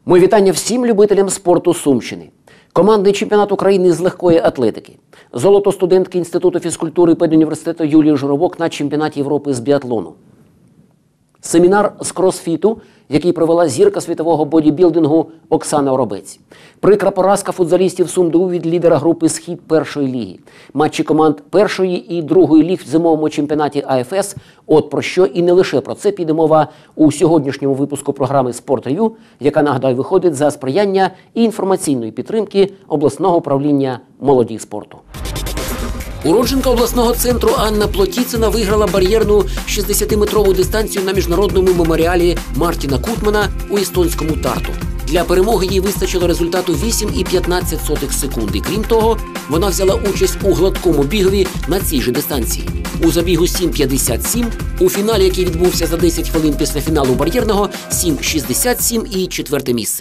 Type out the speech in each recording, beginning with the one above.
Мої вітання всім любителям спорту Сумщини. Командний чемпіонат України з легкої атлетики. Золото студентки Інституту фізкультури педуніверситету Юлії Журавок на чемпіонаті Європи з біатлону. Семінар з кросфіту, який провела зірка світового бодібілдингу Оксана Оробець. Прикра поразка футзалістів СумДУ від лідера групи «Схід» першої ліги. Матчі команд першої і другої ліг в зимовому чемпіонаті АФС. От про що і не лише про це піде мова у сьогоднішньому випуску програми «Спорт-рев'ю», яка, нагадаю, виходить за сприяння і інформаційної підтримки обласного управління молоді і спорту. Уродженка обласного центру Анна Плотіцина виграла бар'єрну 60-метрову дистанцію на міжнародному меморіалі Мартіна Кутмана у естонському Тарту. Для перемоги їй вистачило результату 8,15 секунди. Крім того, вона взяла участь у гладкому бігові на цій же дистанції. У забігу 7,57, у фіналі, який відбувся за 10 хвилин після фіналу бар'єрного, 7,67 і четверте місце.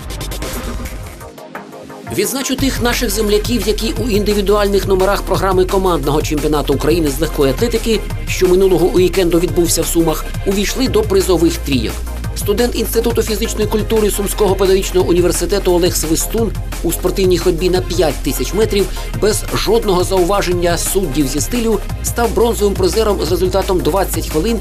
Відзначу тих наших земляків, які у індивідуальних номерах програми командного чемпіонату України з легкої атлетики, що минулого уікенду відбувся в Сумах, увійшли до призових трійок. Студент Інституту фізичної культури Сумського педагогічного університету Олег Свистун у спортивній ходьбі на 5000 метрів без жодного зауваження суддів зі стилю став бронзовим призером з результатом 20 хвилин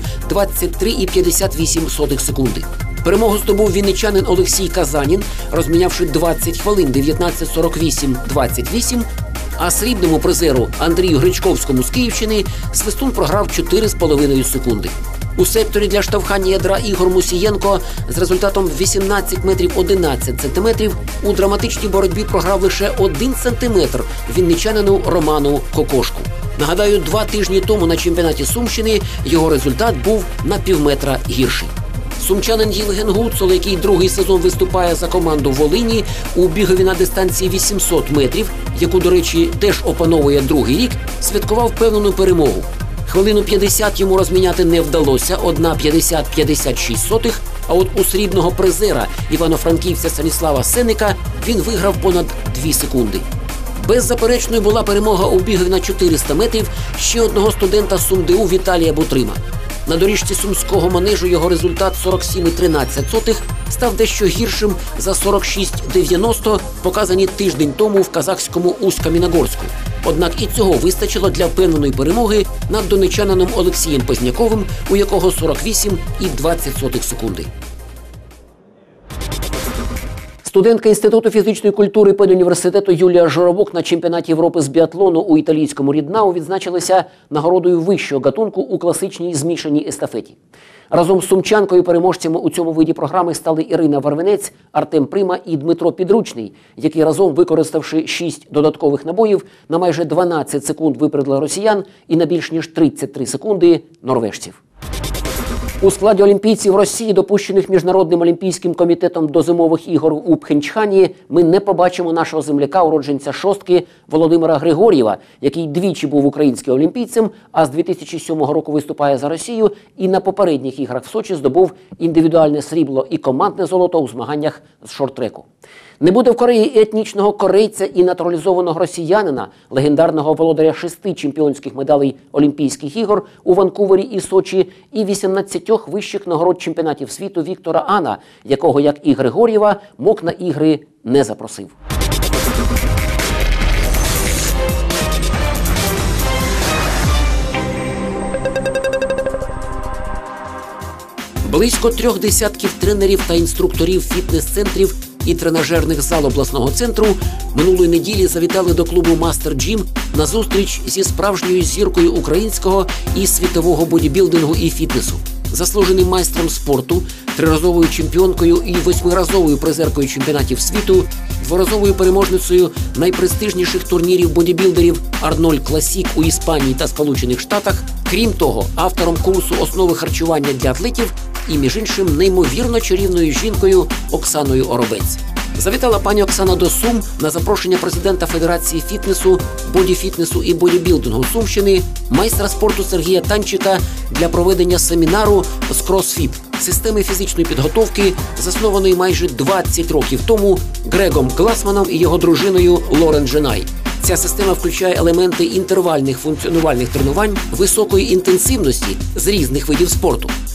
23,58 секунди. Перемогу здобув вінничанин Олексій Казанін, розмінявши 20 хвилин 19:48-28, а срібному призеру Андрію Гречковському з Київщини Свистун програв 4,5 секунди. У секторі для штовхання ядра Ігор Мусієнко з результатом 18 метрів 11 сантиметрів у драматичній боротьбі програв лише 1 сантиметр вінничанину Роману Кокошку. Нагадаю, 2 тижні тому на чемпіонаті Сумщини його результат був на півметра гірший. Сумчанин Євген Гуцул, який другий сезон виступає за команду Волині, у бігові на дистанції 800 метрів, яку, до речі, теж опановує другий рік, святкував впевнену перемогу. Хвилину 50 йому розміняти не вдалося, 1:50-56, а от у срібного призера івано-франківця Станіслава Сенника він виграв понад 2 секунди. Беззаперечною була перемога у бігові на 400 метрів ще одного студента СумДУ Віталія Бутрима. На доріжці сумського манежу його результат 47,13 став дещо гіршим за 46,90, показані тиждень тому в казахському Усть-Каміногорську. Однак і цього вистачило для впевненої перемоги над донечанином Олексієм Позняковим, у якого 48,20 секунди. Студентка Інституту фізичної культури педуніверситету Юлія Журавок на чемпіонаті Європи з біатлону у італійському Ріднау відзначилися нагородою вищого гатунку у класичній змішаній естафеті. Разом з сумчанкою-переможцями у цьому виді програми стали Ірина Варвинець, Артем Прима і Дмитро Підручний, які разом, використавши 6 додаткових набоїв, на майже 12 секунд випередили росіян і на більш ніж 33 секунди норвежців. У складі олімпійців Росії, допущених Міжнародним олімпійським комітетом до зимових ігор у Пхенчхані, ми не побачимо нашого земляка, уродженця шостки Володимира Григор'єва, який двічі був українським олімпійцем, а з 2007 року виступає за Росію і на попередніх іграх в Сочі здобув індивідуальне срібло і командне золото у змаганнях з шорт-треку. Не буде в Кореї етнічного корейця і натуралізованого росіянина, легендарного володаря 6 чемпіонських медалей Олімпійських ігор у Ванкувері і Сочі і 18 вищих нагород чемпіонатів світу Віктора Ана, якого, як і Григор'єва, МОК на ігри не запросив. Близько 3 десятків тренерів та інструкторів фітнес-центрів і тренажерних зал обласного центру минулої неділі завітали до клубу Master Gym на зустріч зі справжньою зіркою українського і світового бодібілдингу і фітнесу. Заслуженим майстром спорту, 3-разовою чемпіонкою і 8-разовою призеркою чемпіонатів світу, 2-разовою переможницею найпрестижніших турнірів бодібілдерів Арнольд Класік у Іспанії та Сполучених Штатах, крім того, автором курсу «Основи харчування для атлетів» і, між іншим, неймовірно чарівною жінкою Оксаною Оробець. Завітала пані Оксана до Сум на запрошення президента Федерації фітнесу, бодіфітнесу і бодібілдингу Сумщини, майстра спорту Сергія Танчика для проведення семінару з кросфіт – системи фізичної підготовки, заснованої майже 20 років тому Грегом Гласманом і його дружиною Лорен Женай. Ця система включає елементи інтервальних функціонувальних тренувань високої інтенсивності з різних видів спорту.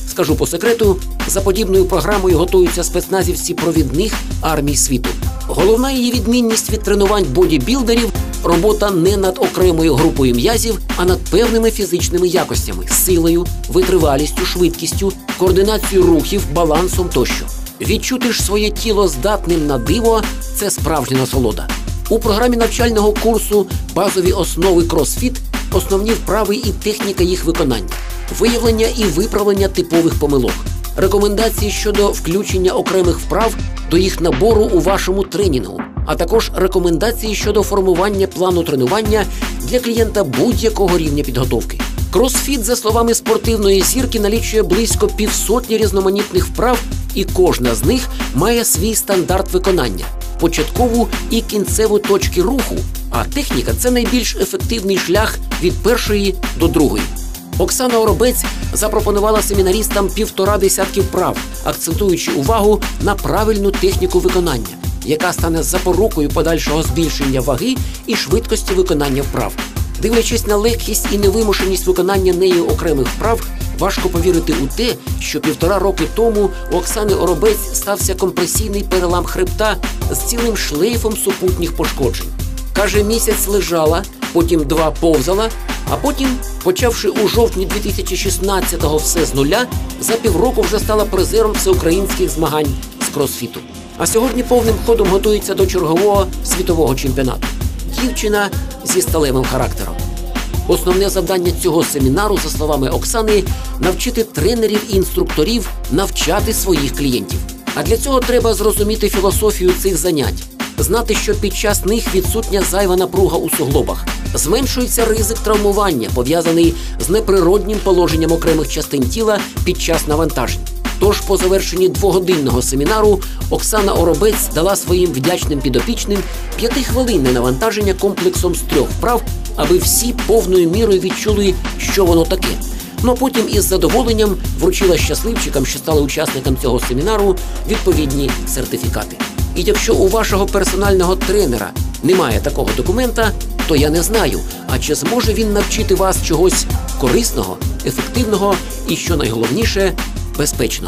Скажу по секрету, за подібною програмою готуються спецназівці провідних армій світу. Головна її відмінність від тренувань бодібілдерів – робота не над окремою групою м'язів, а над певними фізичними якостями – силою, витривалістю, швидкістю, координацією рухів, балансом тощо. Відчути ж своє тіло здатним на диво – це справжня насолода. У програмі навчального курсу «Базові основи кросфіт» основні вправи і техніка їх виконання, виявлення і виправлення типових помилок, рекомендації щодо включення окремих вправ до їх набору у вашому тренінгу, а також рекомендації щодо формування плану тренування для клієнта будь-якого рівня підготовки. Кросфіт, за словами спортивної зірки, налічує близько 500 різноманітних вправ, і кожна з них має свій стандарт виконання, початкову і кінцеву точки руху, а техніка – це найбільш ефективний шлях від першої до другої. Оксана Оробець запропонувала семінарістам 1,5 десятки вправ, акцентуючи увагу на правильну техніку виконання, яка стане запорукою подальшого збільшення ваги і швидкості виконання вправ. Дивлячись на легкість і невимушеність виконання нею окремих вправ, важко повірити у те, що 1,5 роки тому у Оксани Оробець стався компресійний перелам хребта з цілим шлейфом супутніх пошкоджень. Каже, місяць лежала, потім 2 повзала, а потім, почавши у жовтні 2016-го все з нуля, за півроку вже стала призером всеукраїнських змагань з кросфіту. А сьогодні повним ходом готується до чергового світового чемпіонату. Дівчина зі сталевим характером. Основне завдання цього семінару, за словами Оксани, навчити тренерів і інструкторів навчати своїх клієнтів. А для цього треба зрозуміти філософію цих занять, знати, що під час них відсутня зайва напруга у суглобах, зменшується ризик травмування, пов'язаний з неприроднім положенням окремих частин тіла під час навантажень. Тож по завершенні 2-годинного семінару Оксана Оробець дала своїм вдячним підопічним 5-хвилинне навантаження комплексом з 3 вправ, аби всі повною мірою відчули, що воно таке. Ну а потім із задоволенням вручила щасливчикам, що стали учасникам цього семінару, відповідні сертифікати. І якщо у вашого персонального тренера немає такого документа, то я не знаю, а чи зможе він навчити вас чогось корисного, ефективного і, що найголовніше, безпечного.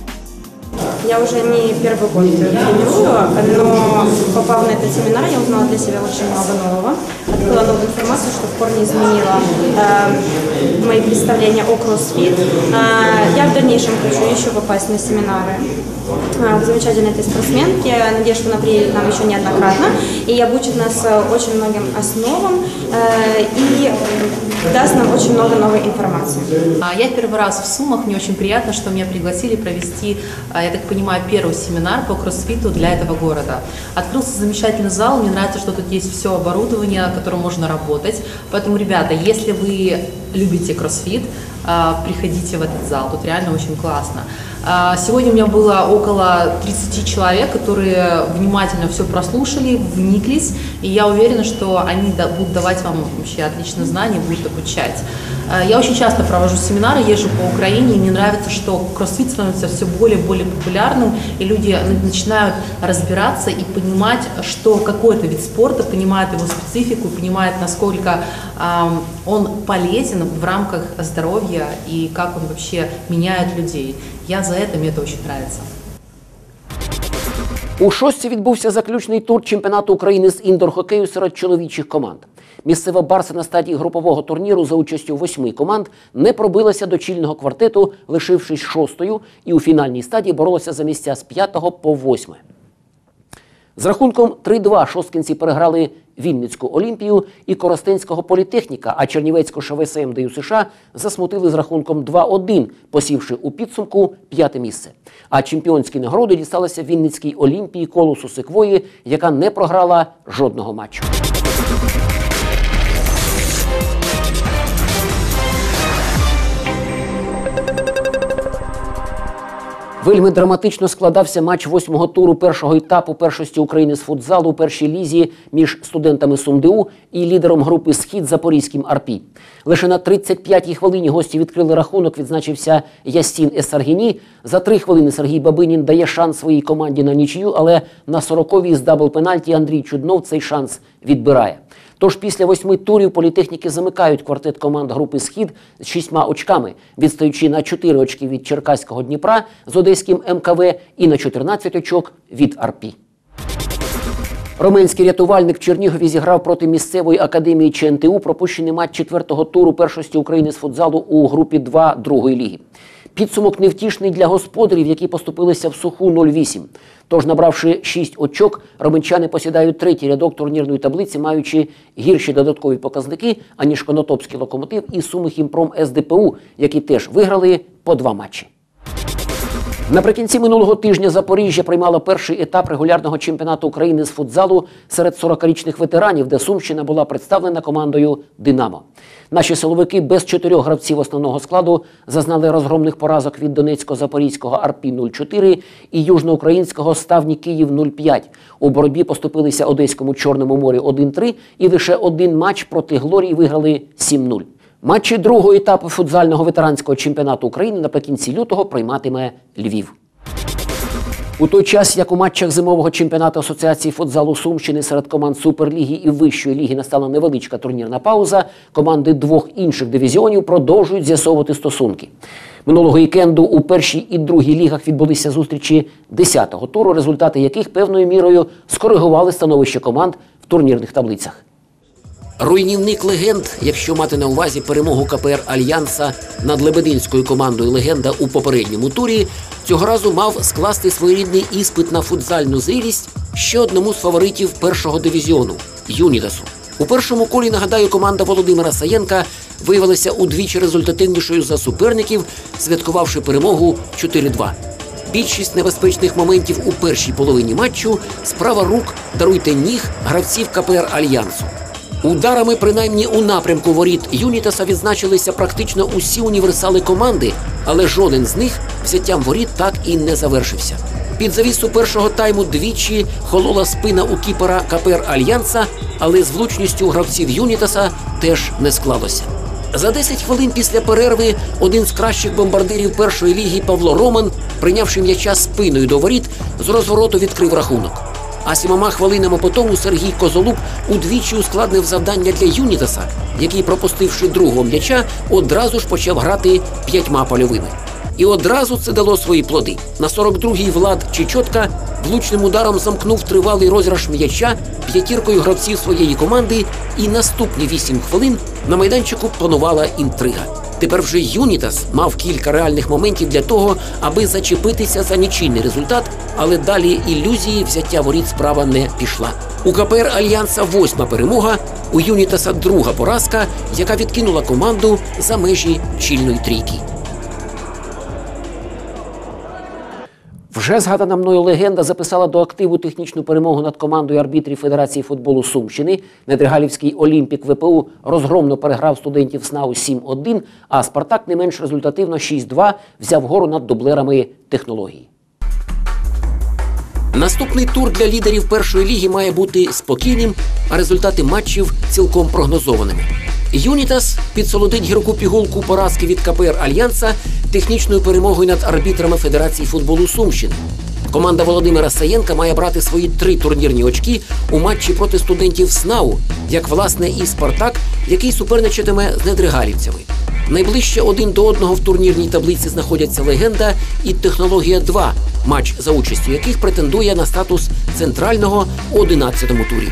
Я уже не первый год тренирую, но попав на этот семинар, я узнала для себя очень много нового. Открыла новую информацию, что в корне изменила мои представления о кроссфит. Я в дальнейшем хочу еще попасть на семинары к замечательной этой спортсменке. Надеюсь, что она приедет нам еще неоднократно и обучит нас очень многим основам и даст нам очень много новой информации. Я первый раз в Сумах, мне очень приятно, что меня пригласили провести, я так понимаю, первый семинар по кроссфиту для этого города. Открылся замечательный зал, мне нравится, что тут есть все оборудование, которым можно работать. Поэтому, ребята, если вы любите кроссфит, приходите в этот зал, тут реально очень классно. Сегодня у меня было около 30 человек, которые внимательно все прослушали, вниклись, и я уверена, что они будут давать вам вообще отличные знания, будут обучать. Я очень часто провожу семинары, езжу по Украине, и мне нравится, что кроссфит становится все более и более популярным, и люди начинают разбираться и понимать, что какой-то вид спорта, понимают его специфику, понимают, насколько он полезен в рамках здоровья и как он вообще меняет людей. Я за это, мне это очень нравится. У шостці відбувся заключний тур чемпіонату України з індор-хокею серед чоловічих команд. Місцева Барса на стадії групового турніру за участю 8 команд не пробилася до чільного квартету, лишившись 6-ю, і у фінальній стадії боролася за місця з 5 по 8. З рахунком 3-2 шосткинці переграли Вінницьку Олімпію і Коростенського політехніка, а Чернівецьку ШВСМ ДЮСШ засмутили з рахунком 2-1, посівши у підсумку 5-те місце. А чемпіонські нагороди дісталися Вінницькій Олімпії Колосу Секвої, яка не програла жодного матчу. Вельми драматично складався матч 8-го туру першого етапу першості України з футзалу у першій лізі між студентами СумДУ і лідером групи «Схід» Запорізьким «Арпі». Лише на 35-й хвилині гості відкрили рахунок, відзначився Ясін Есаргіні. За 3 хвилини Сергій Бабинін дає шанс своїй команді на нічию, але на 40-й з дабл-пенальті Андрій Чуднов цей шанс відбирає. Тож після 8 турів політехніки замикають квартет команд групи «Схід» з 6 очками, відстаючи на 4 очки від черкаського «Дніпра» з одеським МКВ і на 14 очок від «Арпі». Роменський рятувальник в Чернігові зіграв проти місцевої академії ЧНТУ пропущений матч 4-го туру першості України з футзалу у групі 2 другої ліги. Підсумок невтішний для господарів, які поступилися в суху 0-8. Тож, набравши 6 очок, роменчани посідають третій рядок турнірної таблиці, маючи гірші додаткові показники, аніж Конотопський «Локомотив» і Суми-Хімпром СДПУ, які теж виграли по 2 матчі. Наприкінці минулого тижня Запоріжжя приймало перший етап регулярного чемпіонату України з футзалу серед 40-річних ветеранів, де Сумщина була представлена командою «Динамо». Наші силовики без 4 гравців основного складу зазнали розгромних поразок від донецько-запорізького «Арпі» 0-4 і южноукраїнського «Ставні Київ» 0-5. У боротьбі поступилися одеському «Чорному морю» 1-3 і лише один матч проти «Глорії» виграли 7-0. Матчі другого етапу футзального ветеранського чемпіонату України наприкінці лютого прийматиме Львів. У той час, як у матчах зимового чемпіонату Асоціації футзалу Сумщини серед команд Суперліги і Вищої ліги настала невеличка турнірна пауза, команди 2 інших дивізіонів продовжують з'ясовувати стосунки. Минулого вікенду у першій і другій лігах відбулися зустрічі 10-го туру, результати яких певною мірою скоригували становище команд в турнірних таблицях. Руйнівник легенд, якщо мати на увазі перемогу КПР «Альянса» над лебединською командою «Легенда» у попередньому турі, цього разу мав скласти своєрідний іспит на футзальну зрілість ще одному з фаворитів першого дивізіону – «Юнітасу». У першому колі, нагадаю, команда Володимира Саєнка виявилася удвічі результативнішою за суперників, святкувавши перемогу 4-2. Більшість небезпечних моментів у першій половині матчу – справа рук, даруйте ніг гравців КПР «Альянсу». Ударами, принаймні у напрямку воріт Юнітаса, відзначилися практично усі універсали команди, але жоден з них взяттям воріт так і не завершився. Під завісу першого тайму двічі холола спина у кіпера КПР «Альянса», але з влучністю гравців Юнітаса теж не склалося. За 10 хвилин після перерви один з кращих бомбардирів першої ліги Павло Роман, прийнявши м'яча спиною до воріт, з розвороту відкрив рахунок. А 7 хвилинами по тому Сергій Козолуб удвічі ускладнив завдання для Юнітаса, який, пропустивши другого м'яча, одразу ж почав грати 5 польовими. І одразу це дало свої плоди. На 42-й Влад Чечотка влучним ударом замкнув тривалий розіграш м'яча 5 гравців своєї команди, і наступні 8 хвилин на майданчику панувала інтрига. Тепер вже Юнітас мав кілька реальних моментів для того, аби зачепитися за нічийний результат, але далі ілюзії взяття воріт справа не пішла. У КПР «Альянса» 8-ма перемога, у Юнітаса 2-га поразка, яка відкинула команду за межі чільної трійки. Вже згадана мною «Легенда» записала до активу технічну перемогу над командою арбітрів Федерації футболу Сумщини. Недригалівський «Олімпік» ВПУ розгромно переграв студентів СНАУ 7-1, а «Спартак» не менш результативно 6-2 взяв гору над дублерами технології. Наступний тур для лідерів першої ліги має бути спокійним, а результати матчів цілком прогнозованими. Юнітас підсолодить гірку пігулку поразки від КПР «Альянса» технічною перемогою над арбітрами Федерації футболу Сумщини. Команда Володимира Саєнка має брати свої 3 турнірні очки у матчі проти студентів СНАУ, як, власне, і «Спартак», який суперничатиме з недригалівцями. Найближче один до одного в турнірній таблиці знаходяться «Легенда» і «Технологія-2», матч за участю яких претендує на статус центрального у 11-му турі.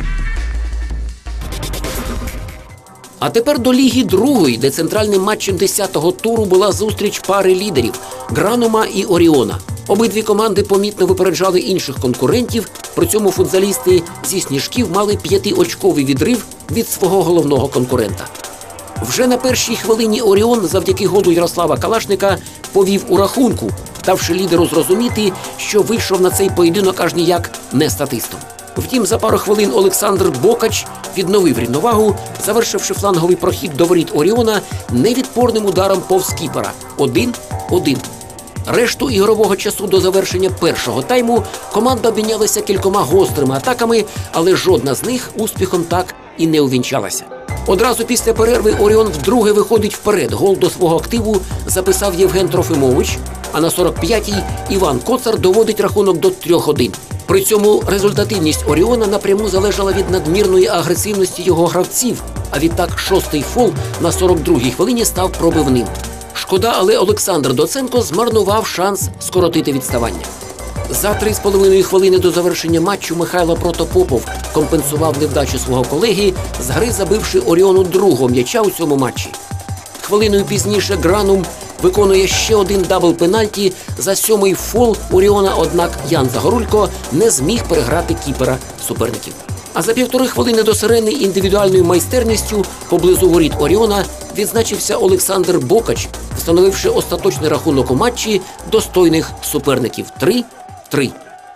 А тепер до Ліги другої, де центральним матчем 10-го туру була зустріч пари лідерів – Гранума і Оріона. Обидві команди помітно випереджали інших конкурентів, при цьому футзалісти зі Сніжків мали 5-очковий відрив від свого головного конкурента. Вже на першій хвилині Оріон завдяки голу Ярослава Калашника повів у рахунку, давши лідеру зрозуміти, що вийшов на цей поєдинок аж ніяк не статистом. Втім, за пару хвилин Олександр Бокач відновив рівновагу, завершивши фланговий прохід до воріт Оріона невідпорним ударом повз кіпера 1-1. Решту ігрового часу до завершення першого тайму команда обмінялася кількома гострими атаками, але жодна з них успіхом так і не увінчалася. Одразу після перерви Оріон вдруге виходить вперед. Гол до свого активу записав Євген Трофимович, а на 45-й Іван Коцар доводить рахунок до 3-1. При цьому результативність Оріона напряму залежала від надмірної агресивності його гравців, а відтак шостий фол на 42-й хвилині став пробивним. Шкода, але Олександр Доценко змарнував шанс скоротити відставання. За 3,5 хвилини до завершення матчу Михайло Протопопов компенсував невдачу свого колеги, з гри забивши Оріону другого м'яча у цьому матчі. Хвилиною пізніше Гранум виконує ще один дабл-пенальті за 7-й фол Оріона, однак Ян Загорулько не зміг переграти кіпера суперників. А за 1,5 хвилини до сирени індивідуальною майстерністю поблизу воріт Оріона відзначився Олександр Бокач, встановивши остаточний рахунок у матчі достойних суперників 3-3.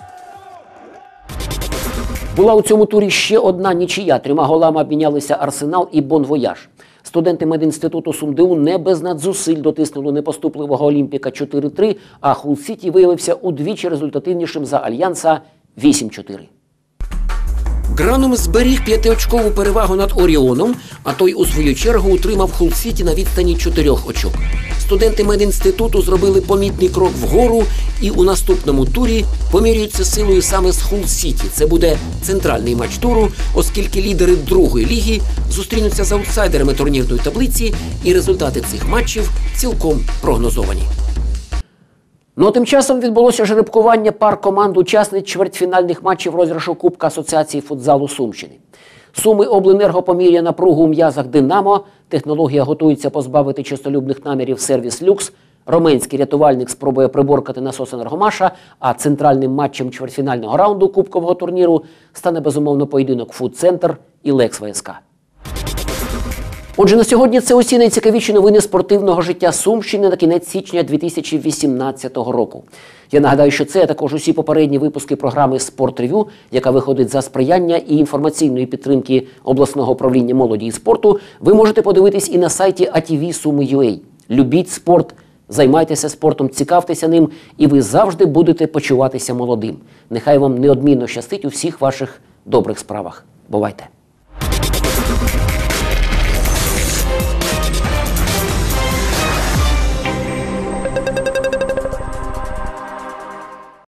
Була у цьому турі ще одна нічия. 3 голами обмінялися Арсенал і Бонвояж. Студенти медінституту СумДУ не без надзусиль дотиснули непоступливого Олімпіка 4-3, а Хул Сіті виявився удвічі результативнішим за Альянса 8-4. Гранум зберіг 5-очкову перевагу над Оріоном, а той у свою чергу утримав Хул Сіті на відстані 4 очок. Студенти медінституту зробили помітний крок вгору і у наступному турі поміряються силою саме з Хул Сіті. Це буде центральний матч туру, оскільки лідери другої ліги зустрінуться з аутсайдерами турнірної таблиці, і результати цих матчів цілком прогнозовані. Ну а тим часом відбулося жеребкування пар команд учасниць чвертьфінальних матчів розіграшу Кубка Асоціації футзалу Сумщини. Суми обленерго поміряє напругу у м'язах «Динамо», технологія готується позбавити чистолюбних намірів сервіс «Люкс», Роменський рятувальник спробує приборкати насос «Енергомаша», а центральним матчем чвертьфінального раунду кубкового турніру стане безумовно поєдинок «Фудцентр» і «Лекс ВСК». Отже, на сьогодні це усі найцікавіші новини спортивного життя Сумщини на кінець січня 2018 року. Я нагадаю, що це, а також усі попередні випуски програми «Спорт-рев'ю», яка виходить за сприяння і інформаційної підтримки обласного управління молоді і спорту, ви можете подивитись і на сайті ATV Суми.UA. Любіть спорт, займайтеся спортом, цікавтеся ним, і ви завжди будете почуватися молодим. Нехай вам неодмінно щастить у всіх ваших добрих справах. Бувайте!